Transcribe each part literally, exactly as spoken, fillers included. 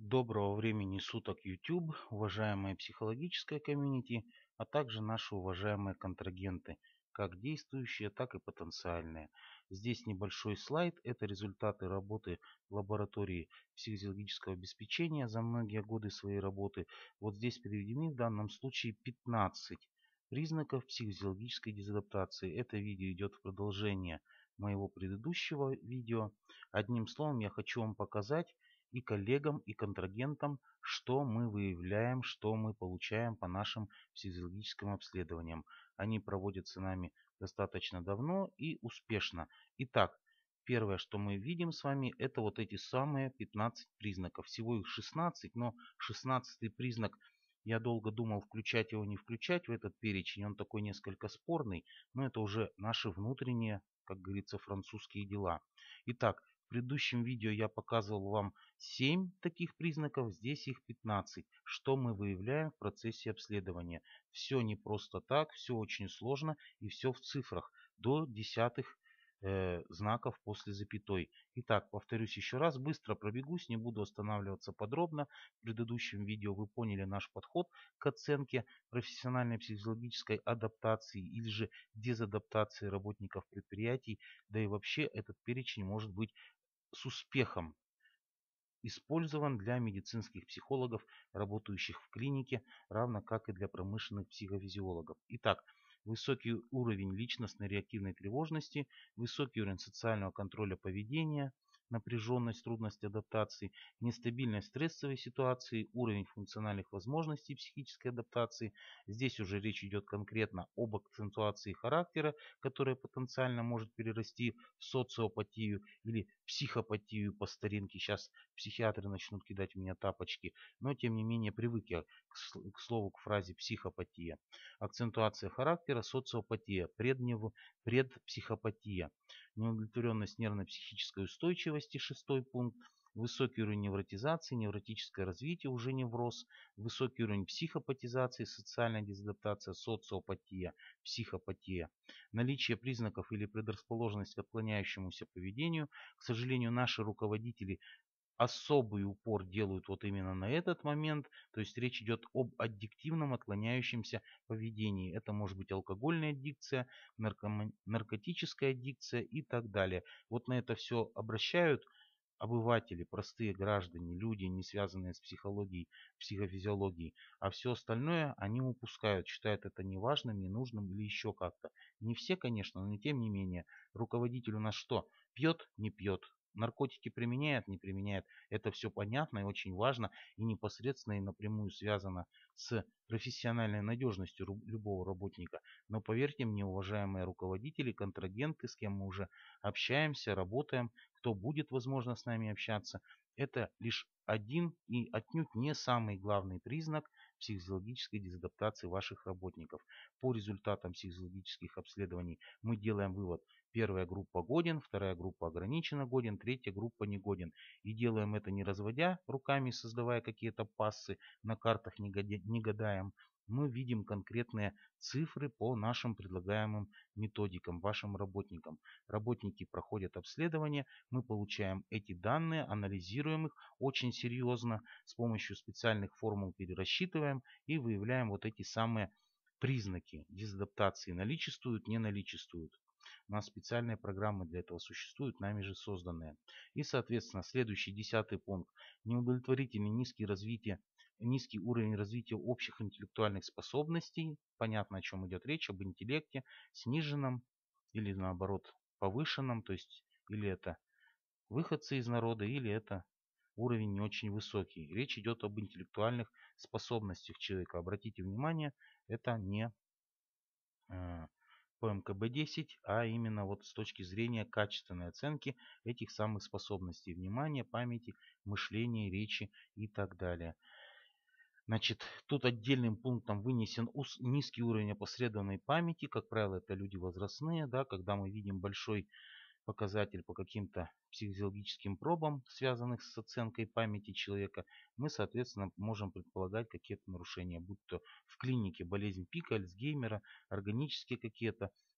Доброго времени суток, YouTube, уважаемое психологическое комьюнити, а также наши уважаемые контрагенты, как действующие, так и потенциальные. Здесь небольшой слайд, это результаты работы лаборатории психофизиологического обеспечения за многие годы своей работы. Вот здесь приведены в данном случае пятнадцать признаков психофизиологической дезадаптации. Это видео идет в продолжение моего предыдущего видео. Одним словом, я хочу вам показать, и коллегам, и контрагентам, что мы выявляем, что мы получаем по нашим физиологическим обследованиям. Они проводятся нами достаточно давно и успешно. Итак, первое, что мы видим с вами, это вот эти самые пятнадцать признаков. Всего их шестнадцать, но шестнадцатый признак, я долго думал, включать его, не включать в этот перечень. Он такой несколько спорный, но это уже наши внутренние, как говорится, французские дела. Итак, в предыдущем видео я показывал вам семь таких признаков, здесь их пятнадцать. Что мы выявляем в процессе обследования? Все не просто так, все очень сложно и все в цифрах до десятых э, знаков после запятой. Итак, повторюсь еще раз, быстро пробегусь, не буду останавливаться подробно. В предыдущем видео вы поняли наш подход к оценке профессиональной психологической адаптации или же дезадаптации работников предприятий. Да и вообще этот перечень может быть с успехом использован для медицинских психологов, работающих в клинике, равно как и для промышленных психофизиологов. Итак, высокий уровень личностной реактивной тревожности, высокий уровень социального контроля поведения, напряженность, трудность адаптации, нестабильность стрессовой ситуации, уровень функциональных возможностей психической адаптации. Здесь уже речь идет конкретно об акцентуации характера, которая потенциально может перерасти в социопатию или психопатию по старинке. Сейчас психиатры начнут кидать в меня тапочки, но тем не менее привык я к, к слову, к фразе психопатия. Акцентуация характера, социопатия, преднев, предпсихопатия, неудовлетворенность нервно-психической устойчивости, шестой пункт, высокий уровень невротизации, невротическое развитие, уже невроз, высокий уровень психопатизации, социальная дезадаптация, социопатия, психопатия, наличие признаков или предрасположенность к отклоняющемуся поведению. К сожалению, наши руководители особый упор делают вот именно на этот момент. То есть речь идет об аддиктивном отклоняющемся поведении. Это может быть алкогольная аддикция, наркома- наркотическая аддикция и так далее. Вот на это все обращают обыватели, простые граждане, люди, не связанные с психологией, психофизиологией. А все остальное они упускают, считают это неважным, ненужным или еще как-то. Не все, конечно, но тем не менее. Руководитель у нас что? Пьет? Не пьет. Наркотики применяет, не применяет. Это все понятно и очень важно, и непосредственно и напрямую связано с профессиональной надежностью любого работника. Но поверьте мне, уважаемые руководители, контрагенты, с кем мы уже общаемся, работаем, кто будет, возможно, с нами общаться, это лишь один и отнюдь не самый главный признак психофизиологической дезадаптации ваших работников. По результатам психофизиологических обследований мы делаем вывод: первая группа годен, вторая группа ограниченно годен, третья группа не годен. И делаем это не разводя руками, создавая какие-то пассы на картах, не гадаем. Мы видим конкретные цифры по нашим предлагаемым методикам, вашим работникам. Работники проходят обследование, мы получаем эти данные, анализируем их очень серьезно, с помощью специальных формул перерасчитываем и выявляем вот эти самые признаки дезадаптации: наличествуют, не наличествуют. У нас специальные программы для этого существуют, нами же созданные. И, соответственно, следующий, десятый пункт. Неудовлетворительный низкий, развитие, низкий уровень развития общих интеллектуальных способностей. Понятно, о чем идет речь, об интеллекте, сниженном или наоборот повышенном. То есть или это выходцы из народа, или это уровень не очень высокий. Речь идет об интеллектуальных способностях человека. Обратите внимание, это не э, по эм ка бэ десять, а именно вот с точки зрения качественной оценки этих самых способностей: внимания, памяти, мышления, речи и так далее. Значит, тут отдельным пунктом вынесен низкий уровень опосредованной памяти. Как правило, это люди возрастные, да, когда мы видим большой показатель по каким-то психофизиологическим пробам, связанных с оценкой памяти человека, мы, соответственно, можем предполагать какие-то нарушения, будь то в клинике болезнь Пика, Альцгеймера, органические какие-то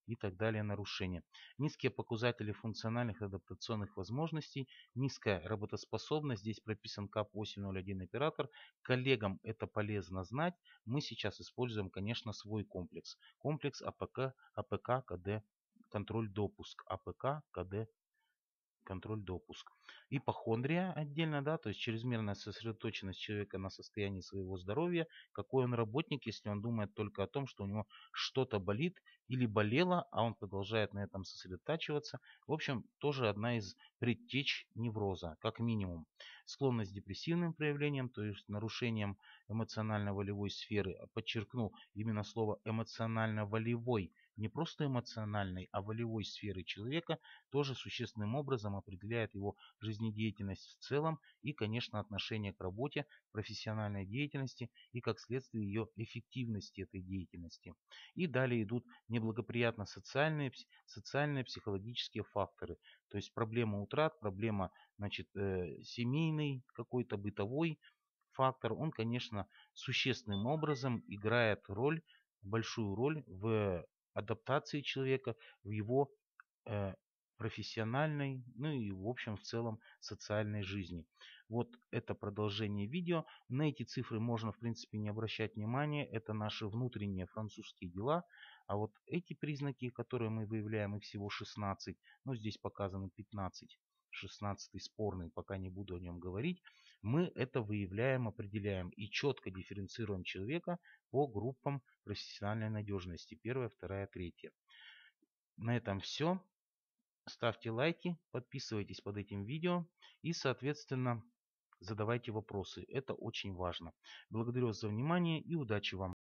и так далее нарушения. Низкие показатели функциональных и адаптационных возможностей, низкая работоспособность, здесь прописан КАП восемь ноль один оператор. Коллегам это полезно знать. Мы сейчас используем, конечно, свой комплекс. Комплекс АПК, АПК КД контроль допуск. АПК КД контроль допуск. Ипохондрия отдельно, да, то есть чрезмерная сосредоточенность человека на состоянии своего здоровья. Какой он работник, если он думает только о том, что у него что-то болит или болело, а он продолжает на этом сосредотачиваться. В общем, тоже одна из предтеч невроза, как минимум. Склонность к депрессивным проявлениям, то есть нарушением эмоционально-волевой сферы. Подчеркну именно слово эмоционально-волевой. Не просто эмоциональной, а волевой сферы человека тоже существенным образом определяет его жизнедеятельность в целом и, конечно, отношение к работе, профессиональной деятельности и, как следствие, ее эффективности этой деятельности. И далее идут неблагоприятно социальные, социальные психологические факторы, то есть проблема утрат, проблема, значит, э, семейный, какой-то бытовой фактор, он, конечно, существенным образом играет роль, большую роль в адаптации человека, в его э, профессиональной, ну и в общем в целом социальной жизни. Вот это продолжение видео. На эти цифры можно в принципе не обращать внимания. Это наши внутренние французские дела. А вот эти признаки, которые мы выявляем, их всего шестнадцать, ну здесь показано пятнадцать, шестнадцатый спорный, пока не буду о нем говорить, мы это выявляем, определяем и четко дифференцируем человека по группам профессиональной надежности. Первая, вторая, третья. На этом все. Ставьте лайки, подписывайтесь под этим видео и, соответственно, задавайте вопросы. Это очень важно. Благодарю вас за внимание и удачи вам!